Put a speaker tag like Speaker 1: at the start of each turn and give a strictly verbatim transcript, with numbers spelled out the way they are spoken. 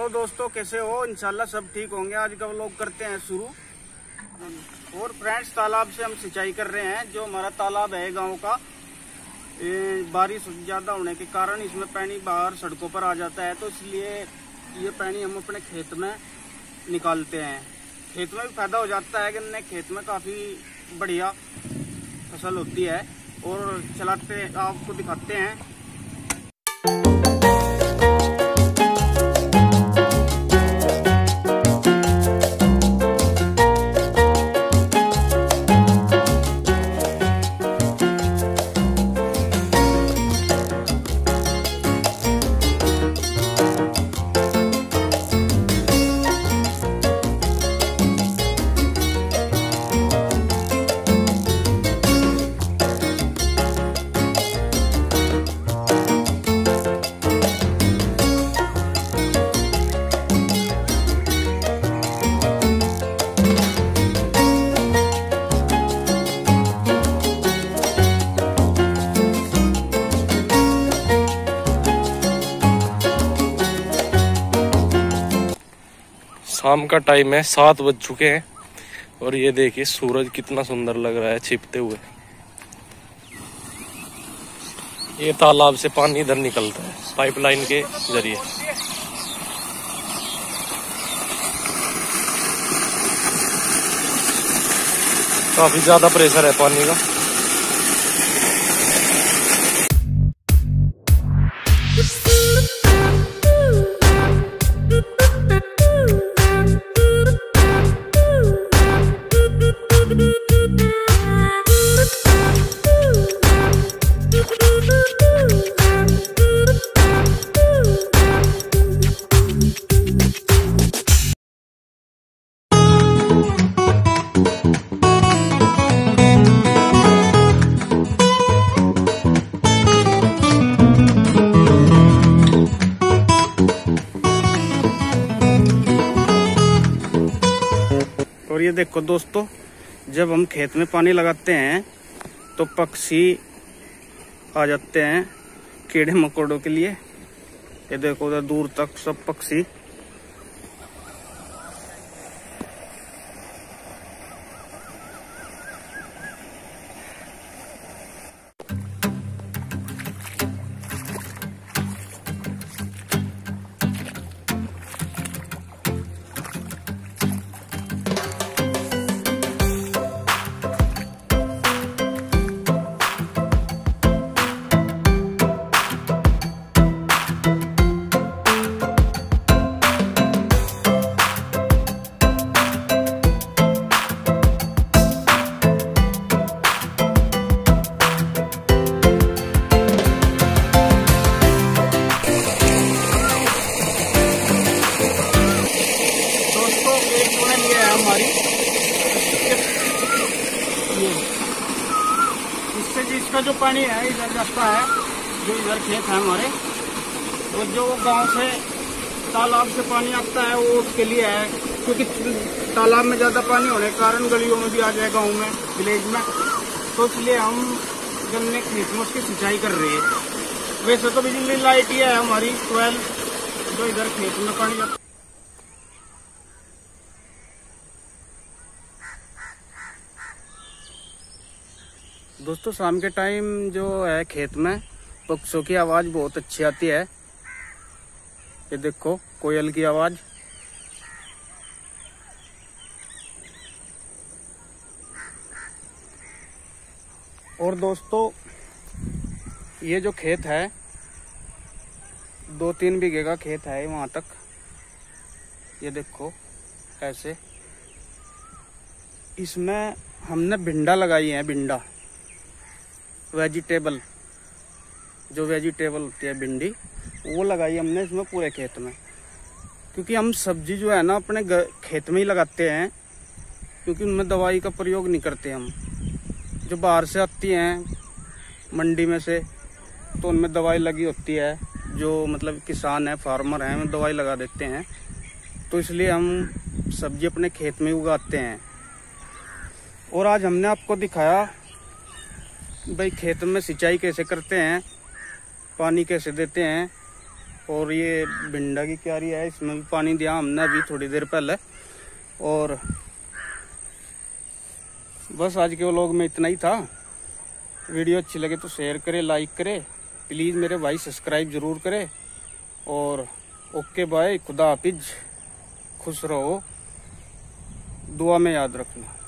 Speaker 1: Hello दोस्तों, कैसे हो? इंशाल्लाह सब ठीक होंगे। आज का व्लॉग करते हैं शुरू। और फ्रेंड्स, तालाब से हम सिंचाई कर रहे हैं। जो हमारा तालाब है गांव का, बारिश ज्यादा होने के कारण इसमें पानी बाहर सड़कों पर आ जाता है, तो इसलिए ये पानी हम अपने खेत में निकालते हैं। खेत में भी फायदा हो जाता है, गन्ने खेत में काफी बढ़िया फसल होती है। और चलाते आपको दिखाते हैं।
Speaker 2: शाम का टाइम है, सात बज चुके हैं और ये देखिए सूरज कितना सुंदर लग रहा है छिपते हुए। ये तालाब से पानी इधर निकलता है पाइपलाइन के जरिए। काफी ज्यादा प्रेशर है पानी का।
Speaker 1: और ये देखो दोस्तों, जब हम खेत में पानी लगाते हैं तो पक्षी आ जाते हैं कीड़े मकोड़ों के लिए। ये देखो उधर दूर तक सब पक्षी। हमारी इससे जिसका जो पानी है इधर जाता है, जो इधर खेत है हमारे, और जो गांव से तालाब से पानी आता है वो उसके लिए है। क्योंकि तालाब में ज्यादा पानी होने के कारण गलियों में भी आ जाए गांव में, विलेज में, तो इसलिए हम गन्ने खेत में उसकी सिंचाई कर रहे हैं। वैसे तो बिजली लाइट ही है हमारी ट्वेल्व, जो इधर खेत में पानी जाता है। दोस्तों, शाम के टाइम जो है खेत में पक्षियों की आवाज बहुत अच्छी आती है। ये देखो कोयल की आवाज। और दोस्तों, ये जो खेत है दो तीन बीघे का खेत है वहां तक। ये देखो ऐसे, इसमें हमने भिंडा लगाई है। भिंडा वेजिटेबल, जो वेजिटेबल होती है भिंडी, वो लगाई हमने इसमें पूरे खेत में। क्योंकि हम सब्जी जो है ना अपने खेत में ही लगाते हैं, क्योंकि उनमें दवाई का प्रयोग नहीं करते हम। जो बाहर से आती हैं मंडी में से, तो उनमें दवाई लगी होती है। जो मतलब किसान है, फार्मर हैं, उनमें दवाई लगा देते हैं। तो इसलिए हम सब्जी अपने खेत में उगाते हैं। और आज हमने आपको दिखाया भाई खेत में सिंचाई कैसे करते हैं, पानी कैसे देते हैं। और ये भिंडा की क्यारी है, इसमें भी पानी दिया हमने अभी थोड़ी देर पहले। और बस आज के व्लॉग में इतना ही था। वीडियो अच्छी लगे तो शेयर करें, लाइक करें, प्लीज़ मेरे भाई सब्सक्राइब जरूर करें। और ओके बाय, खुदा हाफिज, खुश रहो, दुआ में याद रखना।